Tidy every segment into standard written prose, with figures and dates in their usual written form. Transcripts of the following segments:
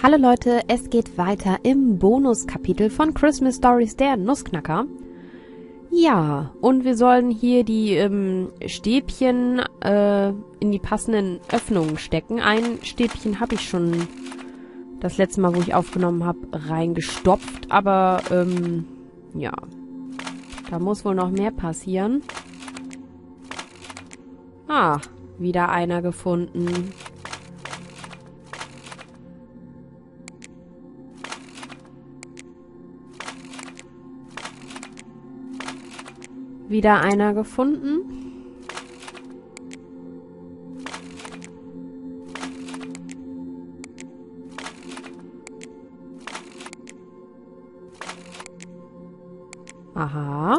Hallo Leute, es geht weiter im Bonuskapitel von Christmas Stories, der Nussknacker. Ja, und wir sollen hier die Stäbchen in die passenden Öffnungen stecken. Ein Stäbchen habe ich schon das letzte Mal, wo ich aufgenommen habe, reingestopft. Aber, ja, da muss wohl noch mehr passieren. Ah, wieder einer gefunden. Wieder einer gefunden. Aha.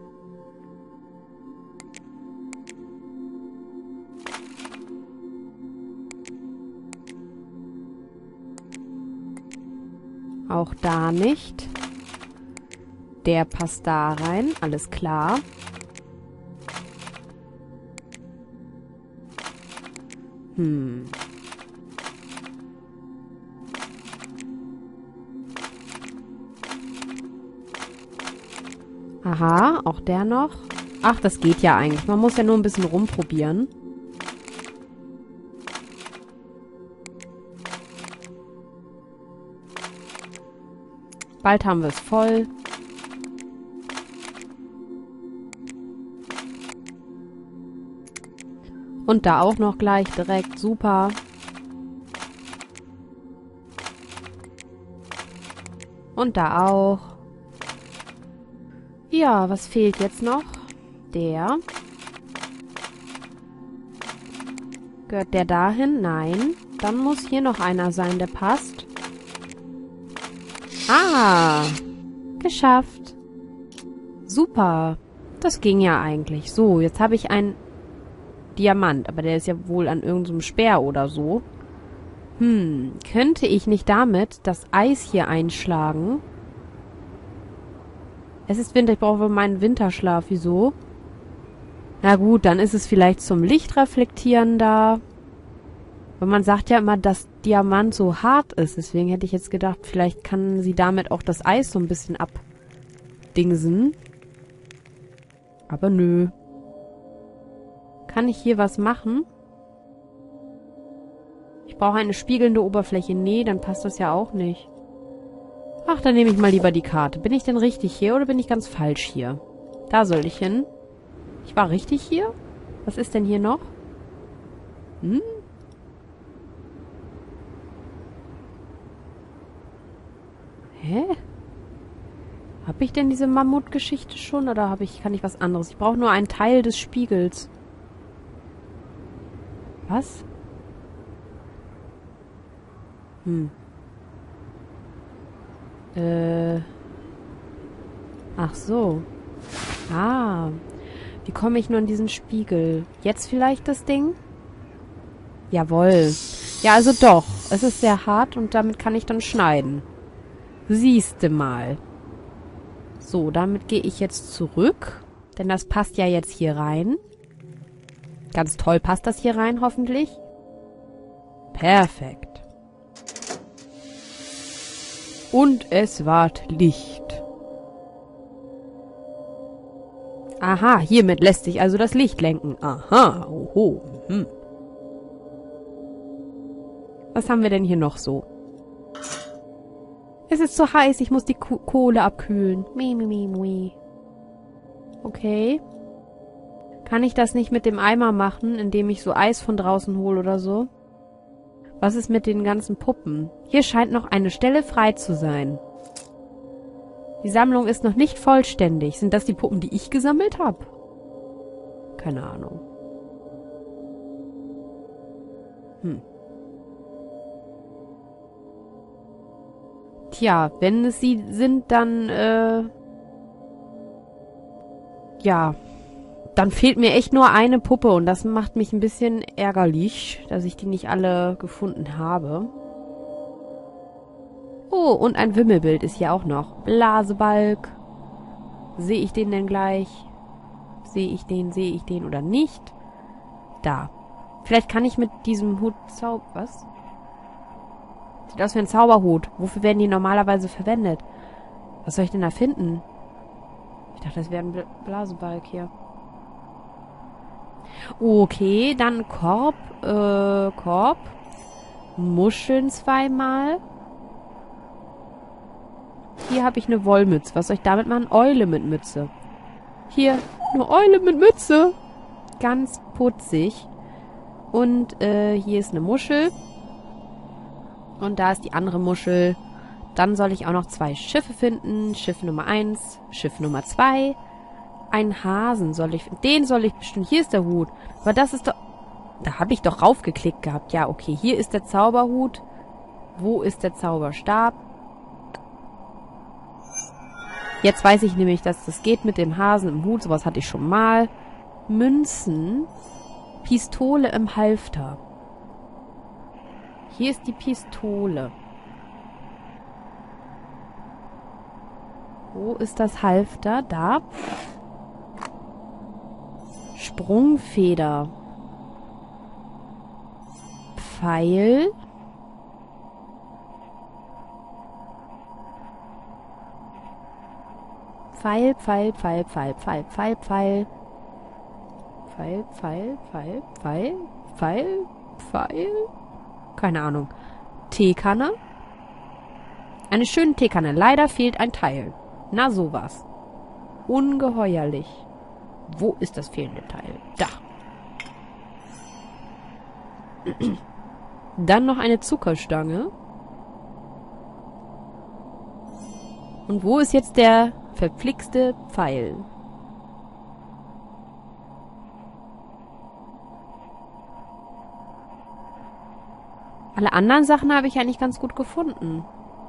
Auch da nicht. Der passt da rein, alles klar. Aha, auch der noch. Ach, das geht ja eigentlich. Man muss ja nur ein bisschen rumprobieren. Bald haben wir es voll. Und da auch noch gleich direkt. Super. Und da auch. Ja, was fehlt jetzt noch? Der. Gehört der dahin? Nein. Dann muss hier noch einer sein, der passt. Ah! Geschafft. Super. Das ging ja eigentlich. So, jetzt habe ich einen Diamant, aber der ist ja wohl an irgendeinem Speer oder so. Könnte ich nicht damit das Eis hier einschlagen? Es ist Winter, ich brauche meinen Winterschlaf. Wieso? Na gut, dann ist es vielleicht zum Lichtreflektieren da. Weil man sagt ja immer, dass Diamant so hart ist. Deswegen hätte ich jetzt gedacht, vielleicht kann sie damit auch das Eis so ein bisschen abdingsen. Aber nö. Kann ich hier was machen? Ich brauche eine spiegelnde Oberfläche. Nee, dann passt das ja auch nicht. Ach, dann nehme ich mal lieber die Karte. Bin ich denn richtig hier oder bin ich ganz falsch hier? Da soll ich hin. Ich war richtig hier? Was ist denn hier noch? Hä? Habe ich denn diese Mammutgeschichte schon oder kann ich was anderes? Ich brauche nur einen Teil des Spiegels. Was? Ach so. Ah. Wie komme ich nur an diesen Spiegel? Jetzt vielleicht das Ding? Jawohl. Ja, also doch. Es ist sehr hart und damit kann ich dann schneiden. Siehste mal. So, damit gehe ich jetzt zurück. Denn das passt ja jetzt hier rein. Ganz toll passt das hier rein, hoffentlich. Perfekt. Und es ward Licht. Aha, hiermit lässt sich also das Licht lenken. Aha, oho. Was haben wir denn hier noch so? Es ist zu heiß, ich muss die Kohle abkühlen. Okay. Kann ich das nicht mit dem Eimer machen, indem ich so Eis von draußen hole oder so? Was ist mit den ganzen Puppen? Hier scheint noch eine Stelle frei zu sein. Die Sammlung ist noch nicht vollständig. Sind das die Puppen, die ich gesammelt habe? Keine Ahnung. Tja, wenn es sie sind, dann, ja, dann fehlt mir echt nur eine Puppe und das macht mich ein bisschen ärgerlich, dass ich die nicht alle gefunden habe. Oh, und ein Wimmelbild ist hier auch noch. Blasebalg. Sehe ich den denn gleich? Sehe ich den oder nicht? Da. Vielleicht kann ich mit diesem Hut was? Sieht aus wie ein Zauberhut. Wofür werden die normalerweise verwendet? Was soll ich denn da finden? Ich dachte, das wäre ein Blasebalg hier. Okay, dann Korb. Korb. Muscheln zweimal. Hier habe ich eine Wollmütze. Was soll ich damit machen? Eule mit Mütze. Hier, eine Eule mit Mütze. Ganz putzig. Und hier ist eine Muschel. Und da ist die andere Muschel. Dann soll ich auch noch 2 Schiffe finden. Schiff Nummer 1, Schiff Nummer 2. Einen Hasen soll ich... Den soll ich bestimmt... Hier ist der Hut. Aber das ist doch... Da habe ich doch raufgeklickt gehabt. Ja, okay. Hier ist der Zauberhut. Wo ist der Zauberstab? Jetzt weiß ich nämlich, dass das geht mit dem Hasen im Hut. Sowas hatte ich schon mal. Münzen. Pistole im Halfter. Hier ist die Pistole. Wo ist das Halfter? Da. Sprungfeder. Pfeil. Pfeil, Pfeil, Pfeil, Pfeil, Pfeil, Pfeil, Pfeil. Pfeil, Pfeil, Pfeil, Pfeil, Pfeil, Pfeil. Keine Ahnung. Teekanne. Eine schöne Teekanne. Leider fehlt ein Teil. Na sowas. Ungeheuerlich. Wo ist das fehlende Teil? Da. Dann noch eine Zuckerstange. Und wo ist jetzt der verflixte Pfeil? Alle anderen Sachen habe ich eigentlich ganz gut gefunden.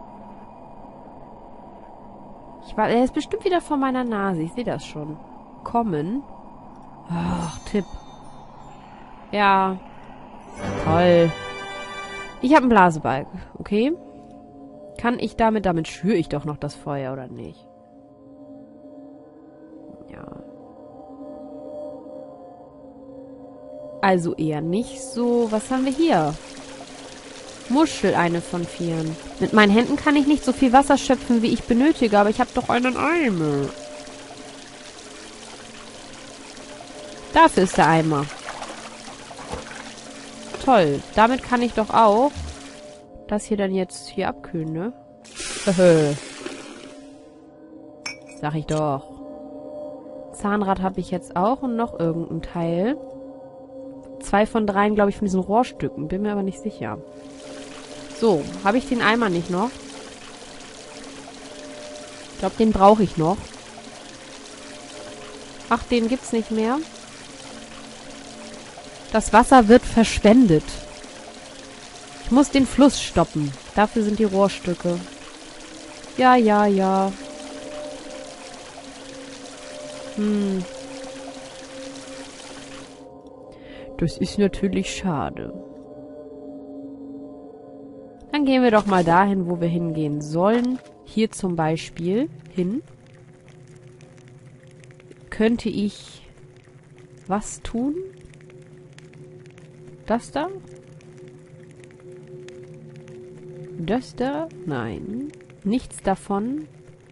Er ist bestimmt wieder vor meiner Nase. Ich sehe das schon. Kommen. Ach, Tipp. Ja. Toll. Ich habe einen Blasebalg. Okay. Kann ich damit schüre ich doch noch das Feuer, oder nicht? Ja. Also eher nicht so. Was haben wir hier? Muschel, eine von 4. Mit meinen Händen kann ich nicht so viel Wasser schöpfen, wie ich benötige, aber ich habe doch einen Eimer. Dafür ist der Eimer. Toll. Damit kann ich doch auch das hier dann jetzt hier abkühlen, ne? Sag ich doch. Zahnrad habe ich jetzt auch und noch irgendein Teil. 2 von 3, glaube ich, von diesen Rohrstücken. Bin mir aber nicht sicher. So, habe ich den Eimer nicht noch? Ich glaube, den brauche ich noch. Ach, den gibt's nicht mehr. Das Wasser wird verschwendet. Ich muss den Fluss stoppen. Dafür sind die Rohrstücke. Ja, ja, ja. Das ist natürlich schade. Dann gehen wir doch mal dahin, wo wir hingehen sollen. Hier zum Beispiel hin. Könnte ich was tun? Das da? Das da? Nein. Nichts davon.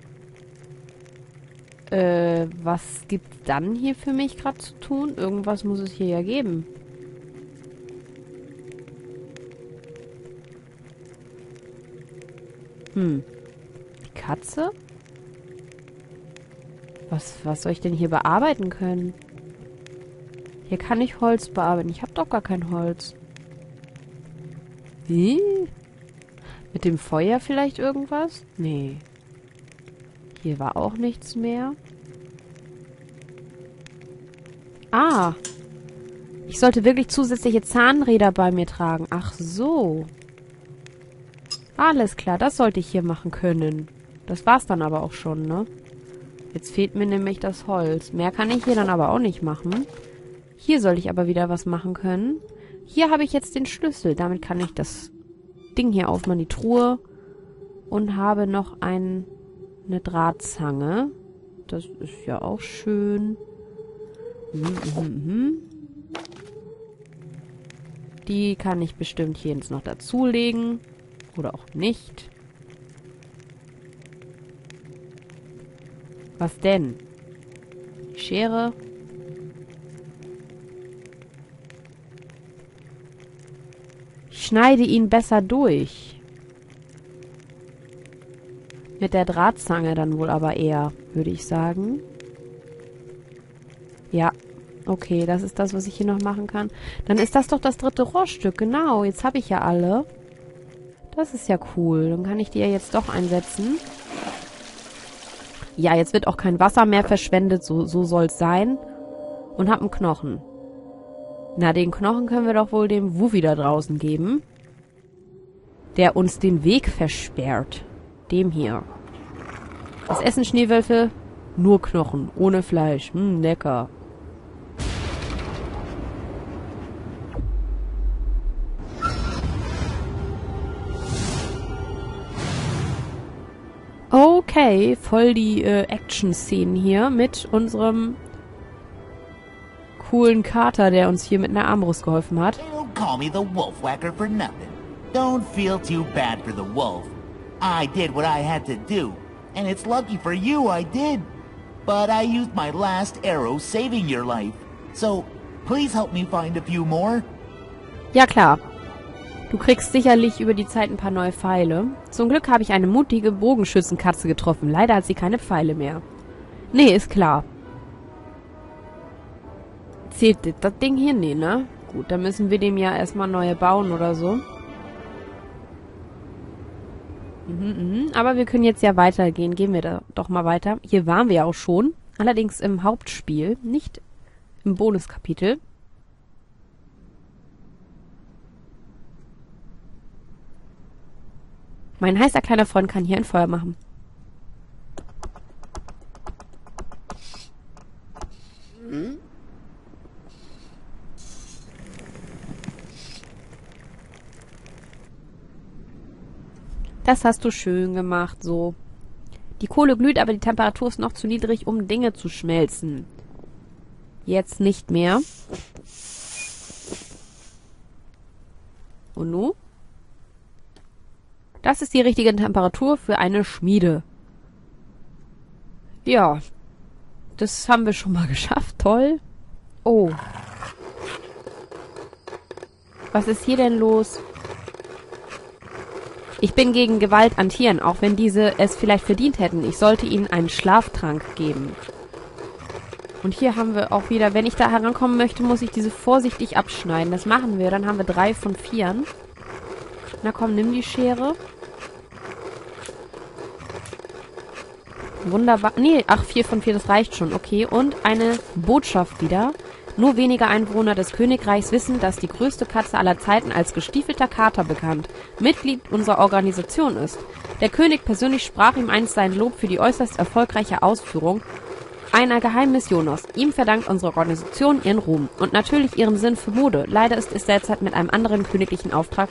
Was gibt's dann hier für mich gerade zu tun? Irgendwas muss es hier ja geben. Die Katze? Was soll ich denn hier bearbeiten können? Hier kann ich Holz bearbeiten. Ich habe doch gar kein Holz. Wie? Mit dem Feuer vielleicht irgendwas? Nee. Hier war auch nichts mehr. Ah. Ich sollte wirklich zusätzliche Zahnräder bei mir tragen. Ach so. Alles klar, das sollte ich hier machen können. Das war's dann aber auch schon, ne? Jetzt fehlt mir nämlich das Holz. Mehr kann ich hier dann aber auch nicht machen. Hier soll ich aber wieder was machen können. Hier habe ich jetzt den Schlüssel. Damit kann ich das Ding hier aufmachen, die Truhe. Und habe noch eine Drahtzange. Das ist ja auch schön. Die kann ich bestimmt hier jetzt noch dazulegen. Oder auch nicht. Was denn? Die Schere. Ich schneide ihn besser durch. Mit der Drahtzange dann wohl aber eher, würde ich sagen. Ja. Okay, das ist das, was ich hier noch machen kann. Dann ist das doch das dritte Rohrstück. Genau, jetzt habe ich ja alle. Das ist ja cool. Dann kann ich die ja jetzt doch einsetzen. Ja, jetzt wird auch kein Wasser mehr verschwendet. So soll es sein. Und hab einen Knochen. Na, den Knochen können wir doch wohl dem Wuffy da draußen geben. Der uns den Weg versperrt. Dem hier. Was essen Schneewölfe? Nur Knochen, ohne Fleisch. Lecker. Okay, voll die Action-Szenen hier mit unserem coolen Kater, der uns hier mit einer Armbrust geholfen hat. They don't call me the Wolfwhacker for nothing. Don't feel too bad for the wolf. I did what I had to do, and it's lucky for you I did. But I used my last arrow saving your life. So, please help me find a few more. Ja, klar. Du kriegst sicherlich über die Zeit ein paar neue Pfeile. Zum Glück habe ich eine mutige Bogenschützenkatze getroffen. Leider hat sie keine Pfeile mehr. Nee, ist klar. Zählt das Ding hier? Nee, ne? Gut, dann müssen wir dem ja erstmal neue bauen oder so. Aber wir können jetzt ja weitergehen. Gehen wir da doch mal weiter. Hier waren wir ja auch schon. Allerdings im Hauptspiel, nicht im Bonuskapitel. Mein heißer kleiner Freund kann hier ein Feuer machen. Das hast du schön gemacht, so. Die Kohle glüht, aber die Temperatur ist noch zu niedrig, um Dinge zu schmelzen. Jetzt nicht mehr. Und nun? Das ist die richtige Temperatur für eine Schmiede. Ja. Das haben wir schon mal geschafft. Toll. Oh. Was ist hier denn los? Ich bin gegen Gewalt an Tieren, auch wenn diese es vielleicht verdient hätten. Ich sollte ihnen einen Schlaftrank geben. Und hier haben wir auch wieder, wenn ich da herankommen möchte, muss ich diese vorsichtig abschneiden. Das machen wir. Dann haben wir 3 von 4. Na komm, nimm die Schere. Wunderbar. Nee, ach, 4 von 4, das reicht schon. Okay, und eine Botschaft wieder. Nur wenige Einwohner des Königreichs wissen, dass die größte Katze aller Zeiten als gestiefelter Kater bekannt Mitglied unserer Organisation ist. Der König persönlich sprach ihm einst sein Lob für die äußerst erfolgreiche Ausführung einer geheimen Mission aus. Ihm verdankt unsere Organisation ihren Ruhm und natürlich ihren Sinn für Mode. Leider ist er derzeit mit einem anderen königlichen Auftrag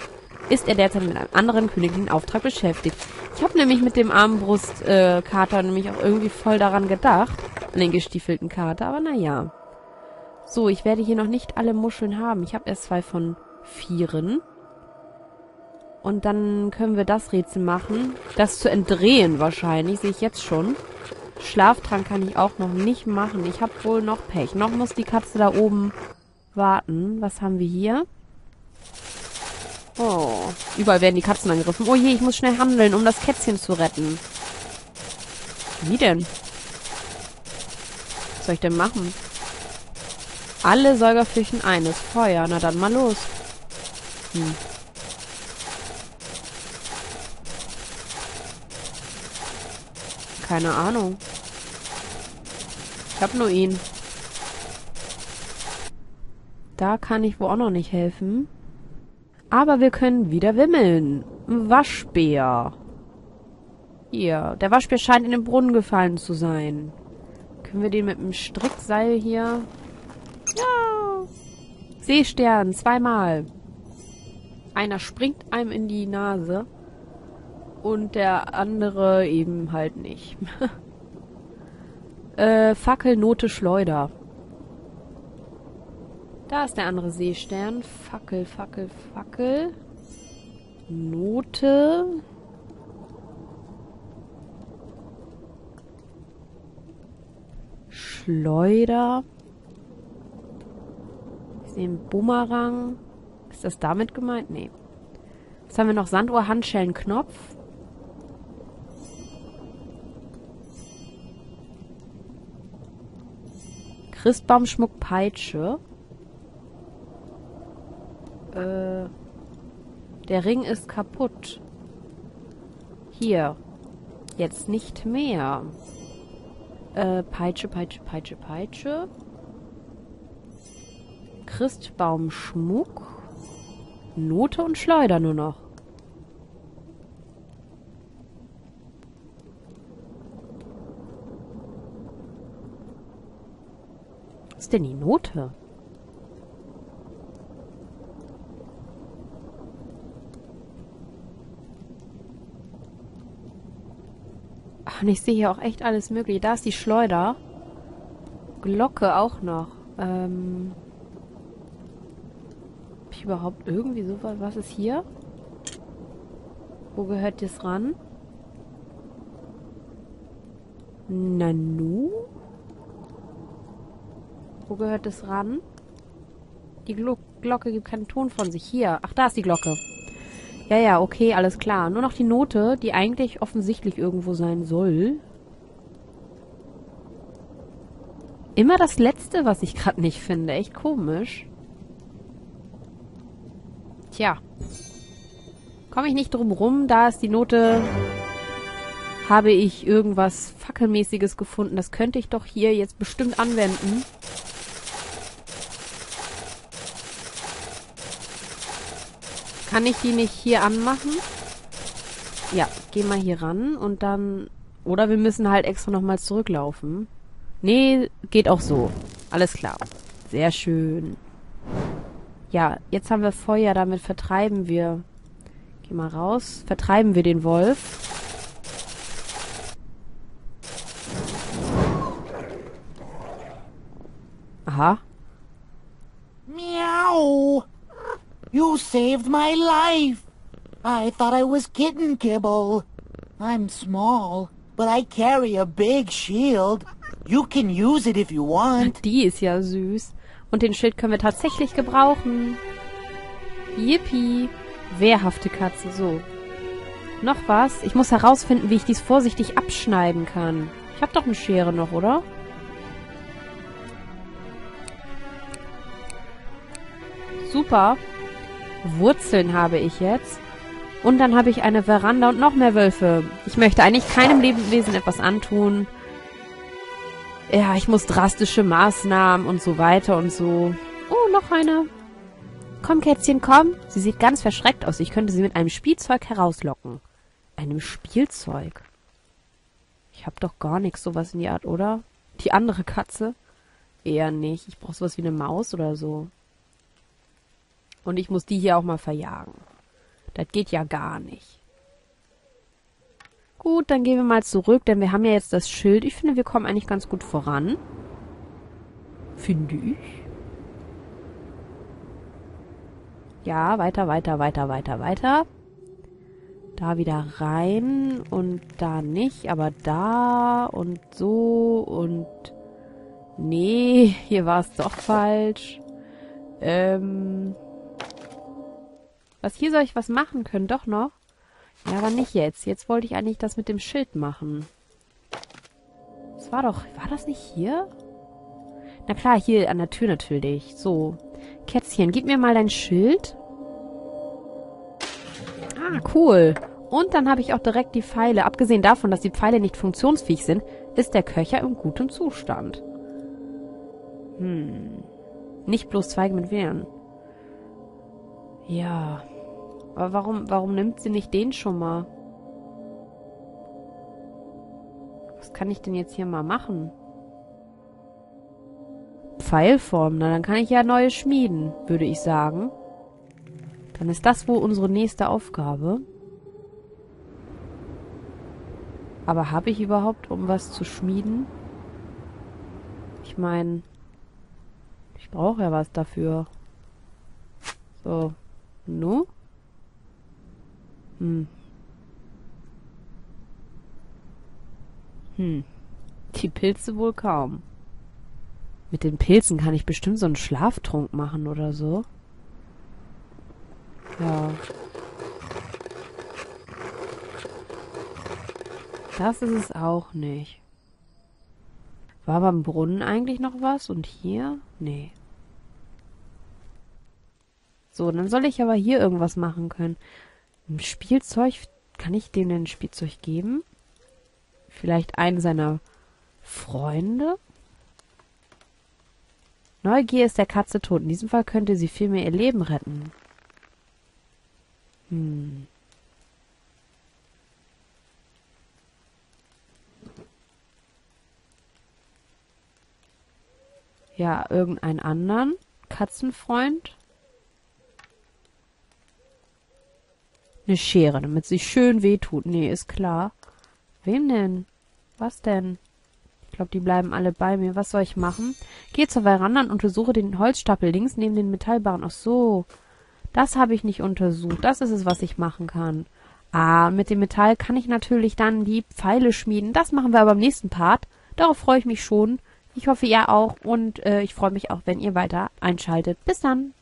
beschäftigt. Ich habe nämlich mit dem Armbrustkater nämlich auch irgendwie voll daran gedacht, an den gestiefelten Kater, aber naja. So, ich werde hier noch nicht alle Muscheln haben. Ich habe erst 2 von 4. Und dann können wir das Rätsel machen. Das zu entdrehen wahrscheinlich, sehe ich jetzt schon. Schlaftrank kann ich auch noch nicht machen. Ich habe wohl noch Pech. Noch muss die Katze da oben warten. Was haben wir hier? Oh, überall werden die Katzen angegriffen. Oh je, ich muss schnell handeln, um das Kätzchen zu retten. Wie denn? Was soll ich denn machen? Alle Säuger flüchten ein. Das Feuer. Na dann mal los. Keine Ahnung. Ich hab nur ihn. Da kann ich wohl auch noch nicht helfen. Aber wir können wieder wimmeln. Waschbär. Hier. Der Waschbär scheint in den Brunnen gefallen zu sein. Können wir den mit dem Strickseil hier... Ja! Seestern, 2-mal. Einer springt einem in die Nase. Und der andere eben halt nicht. Fackel, Note, Schleuder. Da ist der andere Seestern. Fackel, Fackel, Fackel. Note. Schleuder. Ich sehe einen Bumerang. Ist das damit gemeint? Nee. Was haben wir noch? Sanduhr, Handschellen, Knopf. Christbaumschmuck, Peitsche. Der Ring ist kaputt. Hier. Jetzt nicht mehr. Peitsche, Peitsche, Peitsche, Peitsche. Christbaumschmuck. Note und Schleuder nur noch. Was ist denn die Note? Ach, und ich sehe hier auch echt alles Mögliche. Da ist die Schleuder. Glocke auch noch. Hab ich überhaupt irgendwie sowas? Was ist hier? Wo gehört das ran? Nanu? Wo gehört das ran? Die Glocke gibt keinen Ton von sich. Hier. Ach, da ist die Glocke. Ja, ja, okay, alles klar. Nur noch die Note, die eigentlich offensichtlich irgendwo sein soll. Immer das Letzte, was ich gerade nicht finde. Echt komisch. Tja. Komme ich nicht drum rum. Da ist die Note. Habe ich irgendwas Fackelmäßiges gefunden. Das könnte ich doch hier jetzt bestimmt anwenden. Kann ich die nicht hier anmachen? Ja, geh mal hier ran und dann... Oder wir müssen halt extra nochmal zurücklaufen. Nee, geht auch so. Alles klar. Sehr schön. Ja, jetzt haben wir Feuer, damit vertreiben wir... Geh mal raus. Vertreiben wir den Wolf. Aha. Meow! You saved my life! I thought I was kitten kibble. I'm small, but I carry a big shield. You can use it if you want. Die ist ja süß. Und den Schild können wir tatsächlich gebrauchen. Yippie. Wehrhafte Katze, so. Noch was? Ich muss herausfinden, wie ich dies vorsichtig abschneiden kann. Ich habe doch eine Schere noch, oder? Super. Wurzeln habe ich jetzt. Und dann habe ich eine Veranda und noch mehr Wölfe. Ich möchte eigentlich keinem Lebewesen etwas antun. Ja, ich muss drastische Maßnahmen und so weiter und so. Oh, noch eine. Komm, Kätzchen, komm. Sie sieht ganz verschreckt aus. Ich könnte sie mit einem Spielzeug herauslocken. Einem Spielzeug? Ich habe doch gar nichts sowas in die Art, oder? Die andere Katze? Eher nicht. Ich brauche sowas wie eine Maus oder so. Und ich muss die hier auch mal verjagen. Das geht ja gar nicht. Gut, dann gehen wir mal zurück, denn wir haben ja jetzt das Schild. Ich finde, wir kommen eigentlich ganz gut voran. Finde ich. Ja, weiter, weiter, weiter, weiter, weiter. Da wieder rein und da nicht, aber da und so und... Nee, hier war es doch falsch. Was, hier soll ich was machen können? Doch noch? Ja, aber nicht jetzt. Jetzt wollte ich eigentlich das mit dem Schild machen. Das war doch... War das nicht hier? Na klar, hier an der Tür natürlich. So. Kätzchen, gib mir mal dein Schild. Ah, cool. Und dann habe ich auch direkt die Pfeile. Abgesehen davon, dass die Pfeile nicht funktionsfähig sind, ist der Köcher im guten Zustand. Nicht bloß Zweige mit Wehren. Ja. Aber warum nimmt sie nicht den schon mal? Was kann ich denn jetzt hier mal machen? Pfeilform. Na, dann kann ich ja neue schmieden, würde ich sagen. Dann ist das wohl unsere nächste Aufgabe. Aber habe ich überhaupt, um was zu schmieden? Ich meine, ich brauche ja was dafür. So. Nu? Die Pilze wohl kaum. Mit den Pilzen kann ich bestimmt so einen Schlaftrunk machen oder so. Ja. Das ist es auch nicht. War beim Brunnen eigentlich noch was? Und hier? Nee. So, dann soll ich aber hier irgendwas machen können. Ein Spielzeug, kann ich dem denn ein Spielzeug geben? Vielleicht einen seiner Freunde? Neugier ist der Katze tot. In diesem Fall könnte sie vielmehr ihr Leben retten. Ja, irgendeinen anderen Katzenfreund. Eine Schere, damit sie schön wehtut. Nee, ist klar. Wem denn? Was denn? Ich glaube, die bleiben alle bei mir. Was soll ich machen? Gehe zur Veranda und untersuche den Holzstapel links neben den Metallbarren. Ach so. Das habe ich nicht untersucht. Das ist es, was ich machen kann. Ah, mit dem Metall kann ich natürlich dann die Pfeile schmieden. Das machen wir aber im nächsten Part. Darauf freue ich mich schon. Ich hoffe, ihr auch. Und ich freue mich auch, wenn ihr weiter einschaltet. Bis dann.